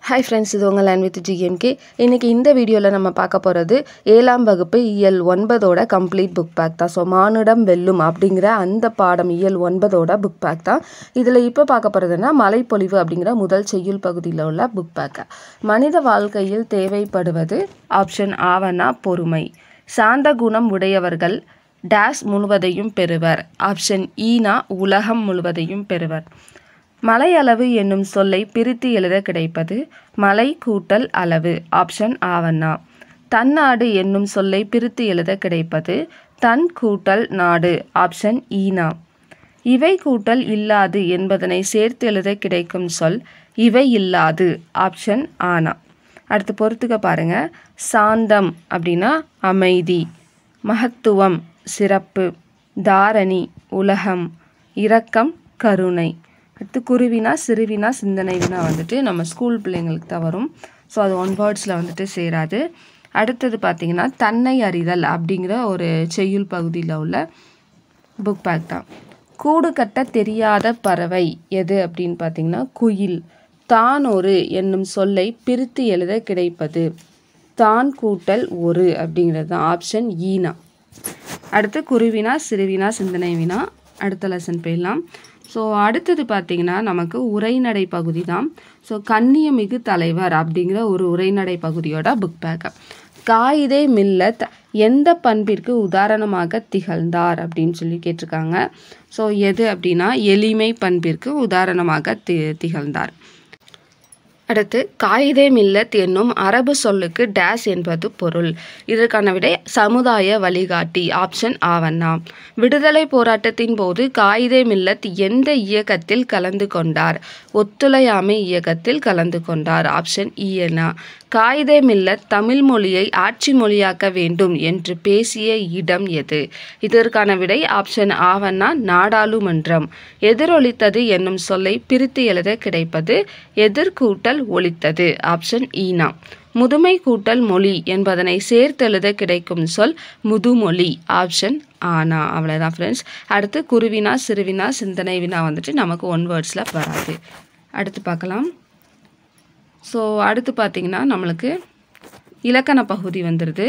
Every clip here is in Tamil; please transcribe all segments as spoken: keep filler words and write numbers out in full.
Hi friends, இது உங்கள் learn with G M K. இன்னைக்கு இந்த வீடியோல நம்ம பார்க்க போறது ஏழாம் வகுப்பு இயல் ஒன்பதோட கம்ப்ளீட் புக் பேக் தான். ஸோ மானுடம் வெல்லும் அப்படிங்கிற அந்த பாடம் இயல் ஒன்பதோட புக் பேக் தான். இதில் இப்போ பார்க்க போகிறதுனா மலைப்பொழிவு அப்படிங்கிற முதல் செய்யுள் பகுதியில் உள்ள புக் பேக். மனித வாழ்க்கையில் தேவைப்படுவது ஆப்ஷன் ஆவனா பொறுமை. சாந்த குணம் உடையவர்கள் டேஸ் முழுவதையும் பெறுவர். ஆப்ஷன் ஈனா உலகம் முழுவதையும் பெறுவர். மலை அளவு என்னும் சொல்லை பிரித்து எழுத கிடைப்பது மலை கூட்டல் அளவு. ஆப்ஷன் ஆவண்ணா. தன்னாடு என்னும் சொல்லை பிரித்து எழுத கிடைப்பது தன் கூட்டல் நாடு. ஆப்ஷன் ஈனா. இவை கூட்டல் இல்லாது என்பதனை சேர்த்து எழுத கிடைக்கும் சொல் இவை இல்லாது. ஆப்ஷன் ஆனா. அடுத்து பொறுத்துக்க பாருங்க. சாந்தம் அப்படின்னா அமைதி, மகத்துவம் சிறப்பு, தாரணி உலகம், இரக்கம் கருணை. அடுத்து குருவினா சிறுவினா சிந்தனை வினா வந்துட்டு நம்ம ஸ்கூல் பிள்ளைங்களுக்கு தான் வரும். ஸோ அது ஒன் வேர்ட்ஸில் வந்துட்டு சேராது. அடுத்தது பார்த்திங்கன்னா தன்னை அறிதல் அப்படிங்கிற ஒரு செய்யுள் பகுதியில் உள்ள புக் பேக் தான். கூடு கட்ட தெரியாத பறவை எது அப்படின்னு பார்த்திங்கன்னா குயில். தான் ஒரு என்னும் சொல்லை பிரித்து எழுத கிடைப்பது தான் கூட்டல் ஒரு அப்படிங்கிறது தான். ஆப்ஷன் ஈனா. அடுத்து குருவினா சிறுவினா சிந்தனை வினா அடுத்த லெசன் போயிடலாம். ஸோ அடுத்தது பார்த்திங்கன்னா நமக்கு உரைநடை பகுதி தான். ஸோ கண்ணியமிகு தலைவர் அப்படிங்கிற ஒரு உரைநடை பகுதியோட புக் பேக். காயிதே மில்லத் எந்த பண்பிற்கு உதாரணமாக திகழ்ந்தார் அப்படின்னு சொல்லி கேட்டிருக்காங்க. ஸோ எது அப்படின்னா எளிமை பண்பிற்கு உதாரணமாக தி திகழ்ந்தார். அடுத்து காயிதே மில்லத் என்னும் அரபு சொல்லுக்கு டேஸ் என்பது பொருள். இதற்கான விடை சமுதாய வழிகாட்டி. ஆப்ஷன் ஆவண்ணா. விடுதலை போராட்டத்தின் போது காயிதே மில்லத் எந்த இயக்கத்தில் கலந்து கொண்டார்? ஒத்துழையாமை இயக்கத்தில் கலந்து கொண்டார். ஆப்ஷன் ஈயனா. காயிதே மில்லத் தமிழ் மொழியை ஆட்சி மொழியாக்க வேண்டும் என்று பேசிய இடம் எது? இதற்கான விடை ஆப்ஷன் ஆவண்ணா நாடாளுமன்றம். எதிரொலித்தது என்னும் சொல்லை பிரித்து எழுத கிடைப்பது எதிர்கூட்டல் ஒலித்தது. ஆப்ஷன் ஈனா. முதுமை கூட்டல் மொழி என்பதனை சேர்த்தெழுத கிடைக்கும் சொல் முதுமொழி. ஆப்ஷன் ஆனா. அவ்வளோதான் ஃப்ரெண்ட்ஸ். அடுத்து குருவினா சிறுவினா சிந்தனை வினா வந்துட்டு நமக்கு ஒன் வேர்ட்ஸில் வராது. அடுத்து பார்க்கலாம். ஸோ அடுத்து பார்த்திங்கன்னா நம்மளுக்கு இலக்கண பகுதி வந்துடுது.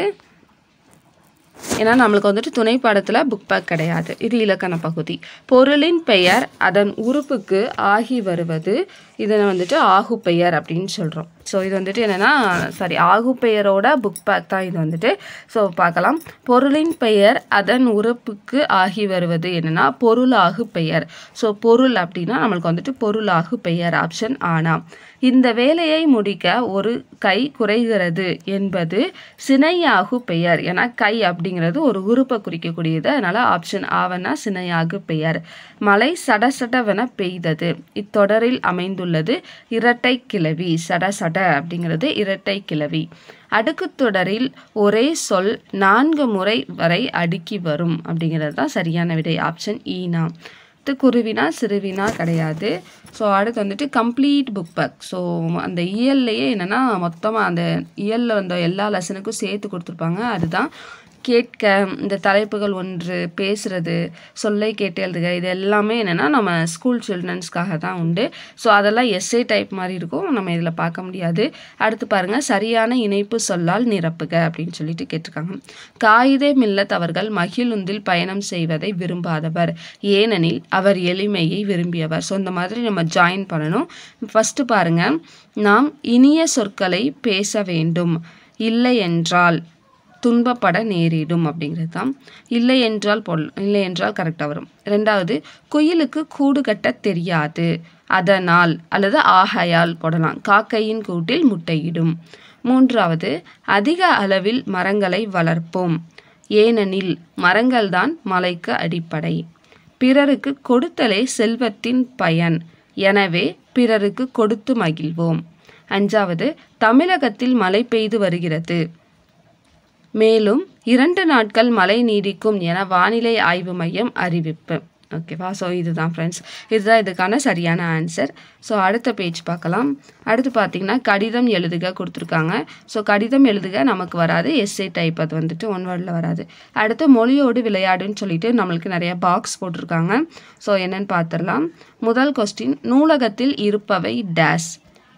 ஏன்னா நம்மளுக்கு வந்துட்டு துணை பாடத்தில் புக் பேக் கிடையாது. இது இலக்கண பகுதி. பொருளின் பெயர் அதன் உறுப்புக்கு ஆகி வருவது இதனை வந்துட்டு ஆகு பெயர் அப்படின்னு சொல்கிறோம். ஸோ இது வந்துட்டு என்னென்னா சாரி ஆகு பெயரோட புக் பேக் தான் இது வந்துட்டு. ஸோ பார்க்கலாம். பொருளின் பெயர் அதன் உறுப்புக்கு ஆகி வருவது என்னென்னா பொருளாகு பெயர். ஸோ பொருள் அப்படின்னா நம்மளுக்கு வந்துட்டு பொருளாகு பெயர். ஆப்ஷன் ஆனா. இந்த வேலையை முடிக்க ஒரு கை குறைகிறது என்பது சினையாகு பெயர். ஏன்னா கை அப்படிங்கிறது ஒரு உறுப்பை குறிக்கக்கூடியது. அதனால் ஆப்ஷன் ஆவனா சினையாகு பெயர். மழை சடசடவென பெய்தது. இத்தொடரில் அமைந்துள்ளது இரட்டை கிளவி. சடசட அப்படிங்கிறது இரட்டை கிளவி. அடுக்கு தொடரில் ஒரே சொல் நான்கு முறை வரை அடுக்கி வரும் அப்படிங்கிறது தான் சரியான விடை. ஆப்ஷன் ஈனா. குருவினா சிறுவினா கிடையாது. ஸோ அடுத்து வந்துட்டு கம்ப்ளீட் புக் பேக். ஸோ அந்த இயல்லையே என்னென்னா மொத்தமாக அந்த இயலில் வந்த எல்லா லெசனுக்கும் சேர்த்து கொடுத்துருப்பாங்க. அதுதான் கேட்க, இந்த தலைப்புகள் ஒன்று, பேசுகிறது, சொல்லை கேட்டு எழுதுக, இது எல்லாமே என்னென்னா நம்ம ஸ்கூல் சில்ட்ரன்ஸ்க்காக தான் உண்டு. ஸோ அதெல்லாம் எஸ்ஏ டைப் மாதிரி இருக்கும், நம்ம இதில் பார்க்க முடியாது. அடுத்து பாருங்கள். சரியான இணைப்பு சொல்லால் நிரப்புக அப்படின்னு சொல்லிட்டு கேட்டிருக்காங்க. காயிதே மில்லத் அவர்கள் மகிழுந்தில் பயணம் செய்வதை விரும்பாதவர் ஏனெனில் அவர் எளிமையை விரும்பியவர். ஸோ இந்த மாதிரி நம்ம ஜாயின் பண்ணணும். ஃபஸ்ட்டு பாருங்கள். நாம் இனிய சொற்களை பேச வேண்டும். இல்லை என்றால் துன்பப்பட நேரிடும் அப்படிங்கிறது தான். இல்லை என்றால் பொல் இல்லை என்றால் கரெக்டாக வரும். ரெண்டாவது குயிலுக்கு கூடு கட்ட தெரியாது அதனால் அல்லது ஆகையால் போடலாம். காக்கையின் கூட்டில் முட்டையிடும். மூன்றாவது அதிக அளவில் மரங்களை வளர்ப்போம் ஏனெனில் மரங்கள்தான் மலைக்கு அடிப்படை. பிறருக்கு கொடுத்தலே செல்வத்தின் பயன் எனவே பிறருக்கு கொடுத்து மகிழ்வோம். அஞ்சாவது தமிழகத்தில் மழை பெய்து வருகிறது மேலும் இரண்டு நாட்கள் மழை நீடிக்கும் என வானிலை ஆய்வு மையம் அறிவிப்பு. ஓகேவா? ஸோ இதுதான் ஃப்ரெண்ட்ஸ், இதுதான் இதுக்கான சரியான ஆன்சர். ஸோ அடுத்த பேஜ் பார்க்கலாம். அடுத்து பார்த்திங்கன்னா கடிதம் எழுதுக கொடுத்துருக்காங்க. ஸோ கடிதம் எழுதுக நமக்கு வராது, எஸ்ஏ டைப், அது வந்துட்டு ஒன் வேர்டில் வராது. அடுத்து மொழியோடு விளையாடுன்னு சொல்லிட்டு நம்மளுக்கு நிறைய பாக்ஸ் போட்டிருக்காங்க. ஸோ என்னென்னு பார்த்துடலாம். முதல் கொஸ்டின், நூலகத்தில் இருப்பவை டேஸ்.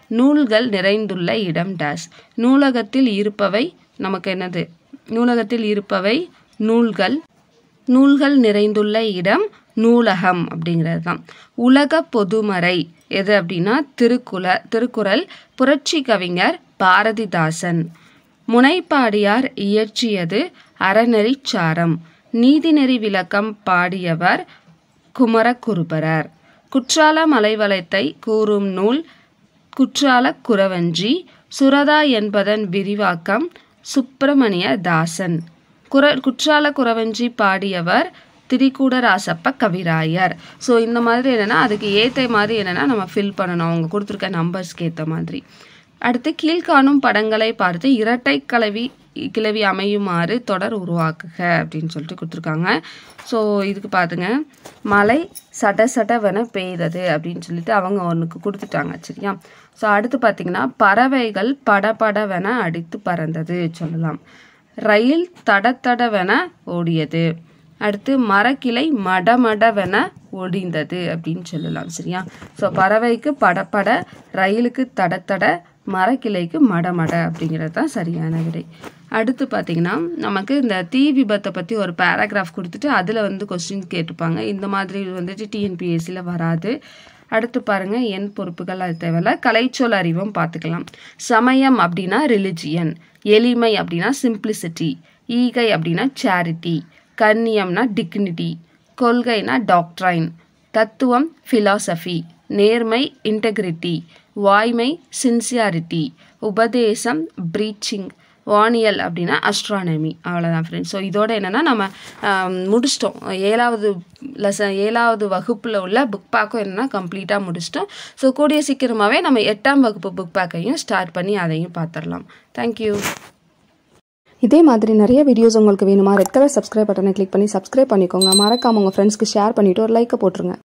நூல்கள் நிறைந்துள்ள இடம் டேஷ். நூலகத்தில் இருப்பவை நமக்கு என்னது? நூலகத்தில் இருப்பவை நூல்கள். நூல்கள் நிறைந்துள்ள இடம் நூலகம் அப்படிங்கிறது தான். உலக பொதுமறை எது அப்படின்னா திருக்குல திருக்குறள். புரட்சி கவிஞர் பாரதிதாசன். முனைப்பாடியார் இயற்றியது அறநெறிச்சாரம். நீதிநெறி விளக்கம் பாடியவர் குமரகுருபரர். குற்றால மலைவளத்தை கூறும் நூல் குற்றால குறவஞ்சி. சுரதா என்பதன் விரிவாக்கம் சுப்பிரமணிய தாசன். குர குற்றால குறவஞ்சி பாடியவர் திரிகூடராசப்ப கவிராயர். ஸோ இந்த மாதிரி என்னென்னா அதுக்கு ஏற்ற மாதிரி என்னென்னா நம்ம ஃபில் பண்ணணும் அவங்க கொடுத்துருக்க நம்பர்ஸ்க்கு ஏற்ற மாதிரி. அடுத்து கீழ்காணும் படங்களை பார்த்து இரட்டை கிளவி கிளவி அமையுமாறு தொடர் உருவாக்குக அப்படின்னு சொல்லிட்டு கொடுத்துருக்காங்க. ஸோ இதுக்கு பார்த்துங்க, மழை சட சடவென பெய்தது அப்படின்னு சொல்லிட்டு அவங்க ஒன்றுக்கு கொடுத்துட்டாங்க. சரியா? ஸோ அடுத்து பார்த்திங்கன்னா பறவைகள் படபடவென அடித்து பறந்தது சொல்லலாம். ரயில் தட தடவென ஓடியது. அடுத்து மரக்கிளை மடமடவென ஒடிந்தது அப்படின்னு சொல்லலாம். சரியா? ஸோ பறவைக்கு படப்பட, ரயிலுக்கு தடத்தட, மரக்கிளைக்கு மடமட அப்படிங்கிறது தான் சரியான விடை. அடுத்து பார்த்திங்கன்னா நமக்கு இந்த தீ விபத்தை பற்றி ஒரு பேராகிராஃப் கொடுத்துட்டு அதில் வந்து கொஸ்டின் கேட்டுப்பாங்க. இந்த மாதிரி வந்துட்டு டிஎன்பிஎஸ்சியில் வராது. அடுத்து பாருங்கள், என் பொறுப்புகள் அது தேவையில்ல. கலைச்சொல் அறிவும் பார்த்துக்கலாம். சமயம் அப்படின்னா ரிலிஜியன். எளிமை அப்படின்னா சிம்பிளிசிட்டி. ஈகை அப்படின்னா சேரிட்டி. கண்ணியம்னா டிக்னிட்டி. கொள்கைனா டாக்ட்ரைன். தத்துவம் ஃபிலாசபி. நேர்மை இன்டெகிரிட்டி. வாய்மை சின்சியாரிட்டி. உபதேசம் ப்ரீச்சிங். வானியல் அப்படின்னா அஸ்ட்ரானமி. அவ்வளோதான் ஃப்ரெண்ட்ஸ். ஸோ இதோட என்னென்னா நம்ம முடிச்சிட்டோம். ஏழாவது லெசன் ஏழாவது வகுப்பில் உள்ள புக் பேக்கும் என்னென்னா கம்ப்ளீட்டாக முடிச்சிட்டோம். ஸோ கூடிய சீக்கிரமாகவே நம்ம எட்டாம் வகுப்பு புக் பேக்கையும் ஸ்டார்ட் பண்ணி அதையும் பார்த்துடலாம். தேங்க்யூ. இதே மாதிரி நிறைய வீடியோஸ் உங்களுக்கு வேணுமா? ரெட் கலர் சப்ஸ்கிரைப் பட்டனை கிளிக் பண்ணி சப்ஸ்கிரைப் பண்ணிக்கோங்க. மறக்காம உங்கள் ஃப்ரெண்ட்ஸ்க்கு ஷேர் பண்ணிவிட்டு ஒரு லைக்கை போட்டுருங்க.